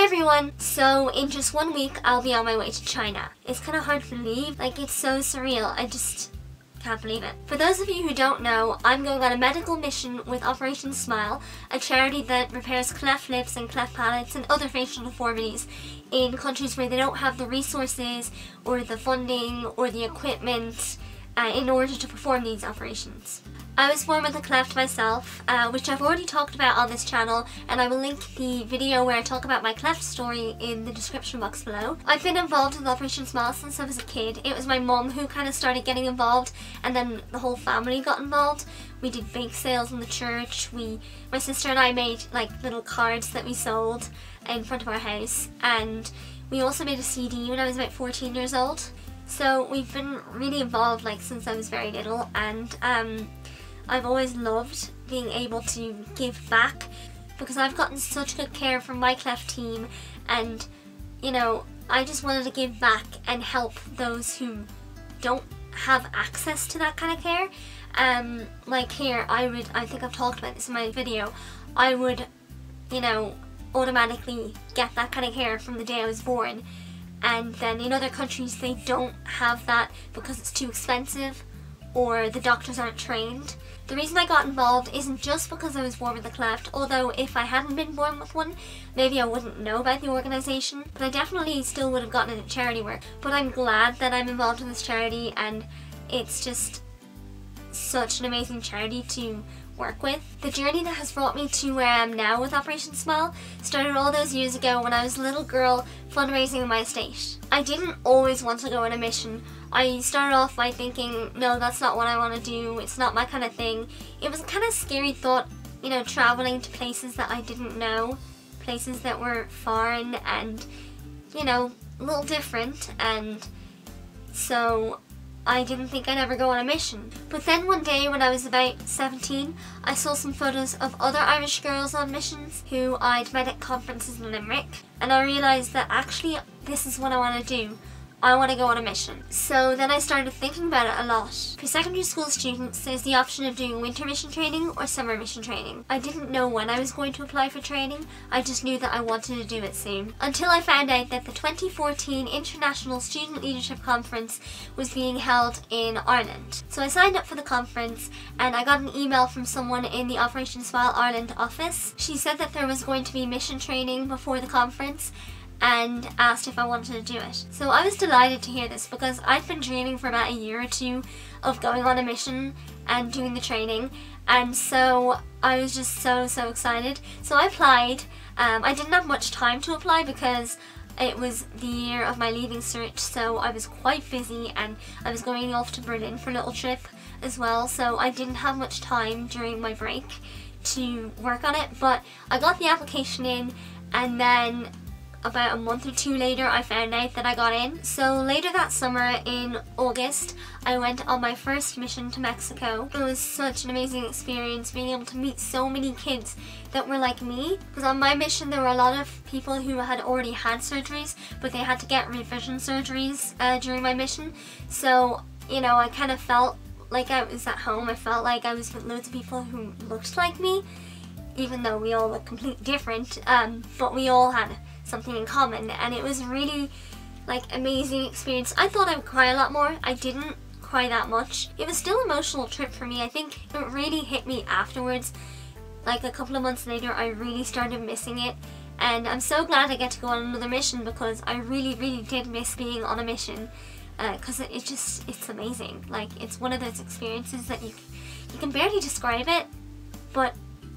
everyone! So in just 1 week I'll be on my way to China. It's kind of hard to believe, like it's so surreal, I just can't believe it. For those of you who don't know, I'm going on a medical mission with Operation Smile, a charity that repairs cleft lips and cleft palates and other facial deformities in countries where they don't have the resources or the funding or the equipment in order to perform these operations. I was born with a cleft myself, which I've already talked about on this channel, and I will link the video where I talk about my cleft story in the description box below. I've been involved with Operation Smile since I was a kid. It was my mum who kind of started getting involved, and then the whole family got involved. We did bake sales in the church. My sister and I made like little cards that we sold in front of our house, and we also made a CD when I was about 14 years old. So we've been really involved like since I was very little, and I've always loved being able to give back because I've gotten such good care from my cleft team, and you know, I just wanted to give back and help those who don't have access to that kind of care. Like here, I think I've talked about this in my video, I would, you know, automatically get that kind of care from the day I was born, and then in other countries they don't have that because it's too expensive or the doctors aren't trained. The reason I got involved isn't just because I was born with a cleft, although if I hadn't been born with one, maybe I wouldn't know about the organisation, but I definitely still would have gotten into charity work. But I'm glad that I'm involved in this charity, and it's just such an amazing charity to work with. The journey that has brought me to where I am now with Operation Smile started all those years ago when I was a little girl fundraising in my estate. I didn't always want to go on a mission. I started off by thinking, no, that's not what I want to do, it's not my kind of thing. It was a kind of scary thought, you know, traveling to places that I didn't know, places that were foreign and, you know, a little different, and so I didn't think I'd ever go on a mission. But then one day when I was about 17, I saw some photos of other Irish girls on missions who I'd met at conferences in Limerick, and I realised that actually this is what I want to do. I want to go on a mission. So then I started thinking about it a lot. For secondary school students, there's the option of doing winter mission training or summer mission training. I didn't know when I was going to apply for training, I just knew that I wanted to do it soon. Until I found out that the 2014 International Student Leadership Conference was being held in Ireland. So I signed up for the conference, and I got an email from someone in the Operation Smile Ireland office. She said that there was going to be mission training before the conference, and asked if I wanted to do it. So I was delighted to hear this because I'd been dreaming for about a year or two of going on a mission and doing the training, and so I was just so excited. So I applied. I didn't have much time to apply because it was the year of my leaving cert, so I was quite busy, and I was going off to Berlin for a little trip as well, so I didn't have much time during my break to work on it. But I got the application in, and then about a month or two later I found out that I got in. So later that summer in August, I went on my first mission to Mexico. It was such an amazing experience being able to meet so many kids that were like me, because on my mission there were a lot of people who had already had surgeries, but they had to get revision surgeries during my mission. So, you know, I kind of felt like I was at home. I felt like I was with loads of people who looked like me, even though we all look completely different, but we all had something in common, and it was really like amazing experience. I thought I would cry a lot more. I didn't cry that much. It was still an emotional trip for me. I think it really hit me afterwards. Like a couple of months later I really started missing it, and I'm so glad I get to go on another mission because I really did miss being on a mission, because it's amazing. Like, it's one of those experiences that you can barely describe it, but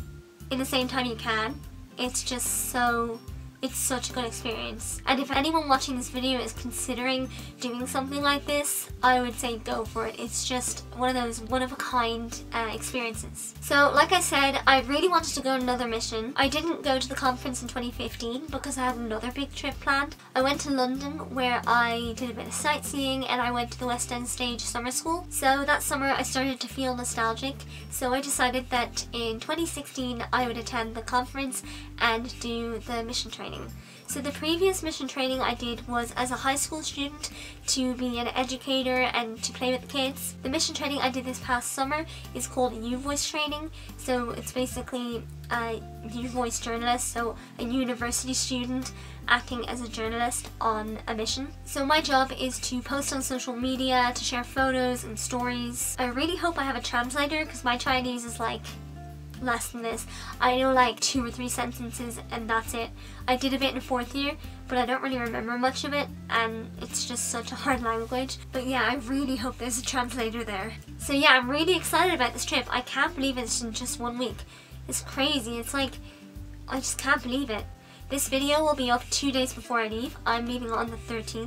in the same time you can. It's just it's such a good experience. And if anyone watching this video is considering doing something like this, I would say go for it. It's just one of those one-of-a-kind experiences. So like I said, I really wanted to go on another mission. I didn't go to the conference in 2015 because I had another big trip planned. I went to London where I did a bit of sightseeing, and I went to the West End Stage summer school. So that summer I started to feel nostalgic, so I decided that in 2016 I would attend the conference and do the mission training. training. So the previous mission training I did was as a high school student to be an educator and to play with kids. The mission training I did this past summer is called U-Voice training. So it's basically a U-Voice journalist, so a university student acting as a journalist on a mission. So my job is to post on social media, to share photos and stories. I really hope I have a translator because my Chinese is like less than this. I know like 2 or 3 sentences and that's it. I did a bit in 4th year, but I don't really remember much of it, and it's just such a hard language. But yeah, I really hope there's a translator there. So yeah, I'm really excited about this trip. I can't believe it's in just 1 week. It's crazy. It's like, I just can't believe it. This video will be up 2 days before I leave. I'm leaving on the 13th.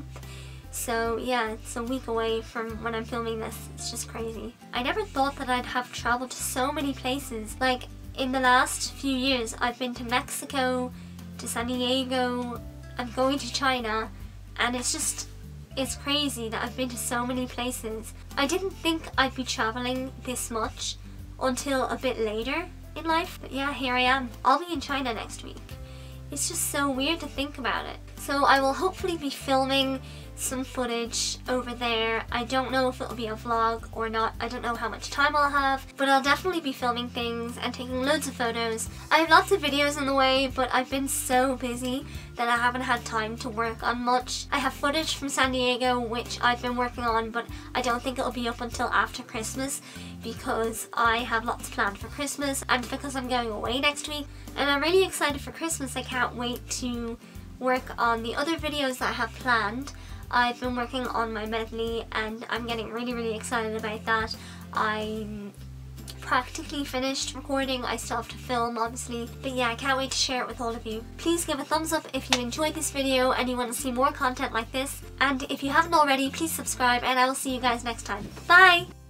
So yeah, it's a week away from when I'm filming this. It's just crazy. I never thought that I'd have traveled to so many places. Like, in the last few years, I've been to Mexico, to San Diego, I'm going to China, and it's crazy that I've been to so many places. I didn't think I'd be traveling this much until a bit later in life, but yeah, here I am. I'll be in China next week. It's just so weird to think about it. So I will hopefully be filming some footage over there. I don't know if it'll be a vlog or not. I don't know how much time I'll have, but I'll definitely be filming things and taking loads of photos. I have lots of videos on the way, but I've been so busy that I haven't had time to work on much. I have footage from San Diego which I've been working on, but I don't think it'll be up until after Christmas because I have lots planned for Christmas and because I'm going away next week. And I'm really excited for Christmas. I can't wait to work on the other videos that I have planned. I've been working on my medley and I'm getting really excited about that. I'm practically finished recording. I still have to film, obviously, but yeah, I can't wait to share it with all of you. Please give a thumbs up if you enjoyed this video and you want to see more content like this, and if you haven't already, please subscribe, and I will see you guys next time. Bye!